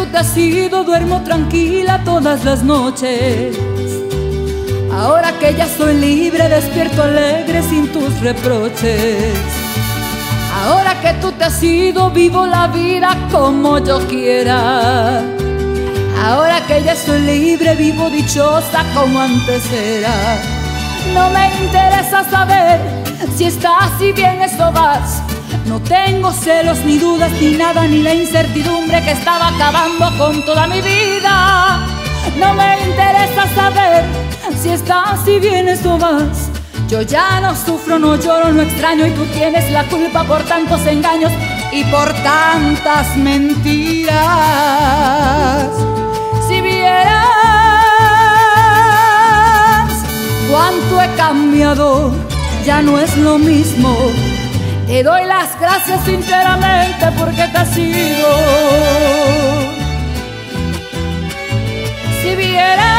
te has ido, duermo tranquila todas las noches. Ahora que ya soy libre, despierto alegre sin tus reproches. Ahora que tú te has ido, vivo la vida como yo quiera. Ahora que ya soy libre, vivo dichosa como antes era. No me interesa saber si estás, si vienes o vas. No tengo celos, ni dudas, ni nada, ni la incertidumbre que estaba acabando con toda mi vida. No me interesa saber si estás, si vienes o vas. Yo ya no sufro, no lloro, no extraño, y tú tienes la culpa por tantos engaños y por tantas mentiras. Si vieras cuánto he cambiado, ya no es lo mismo. Te doy las gracias sinceramente porque te has ido. Si vieras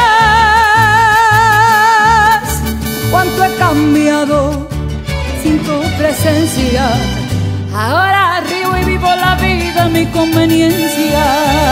cuánto he cambiado sin tu presencia, ahora río y vivo la vida a mi conveniencia.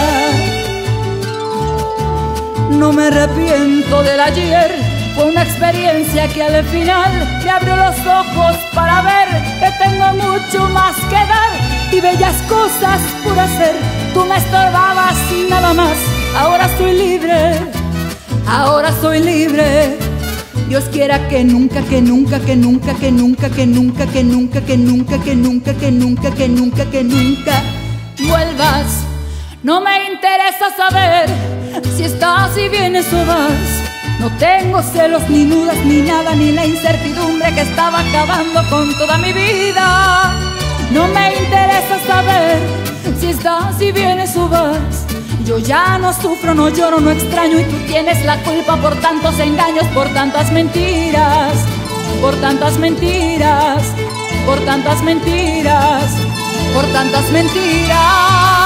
No me arrepiento del ayer, fue una experiencia que al final me abrió los ojos para ver que tengo mucho más que dar y bellas cosas por hacer. Tú me estorbabas y nada más. Ahora soy libre, ahora soy libre. Dios quiera que nunca, que nunca, que nunca, que nunca, que nunca, que nunca, que nunca, que nunca, que nunca, que nunca, que nunca vuelvas. No me interesa saber si estás, si vienes o vas. No tengo celos, ni dudas, ni nada, ni la incertidumbre que estaba acabando con toda mi vida. No me interesa saber si estás, si vienes o vas. Yo ya no sufro, no lloro, no extraño, y tú tienes la culpa por tantos engaños, por tantas mentiras, por tantas mentiras, por tantas mentiras, por tantas mentiras.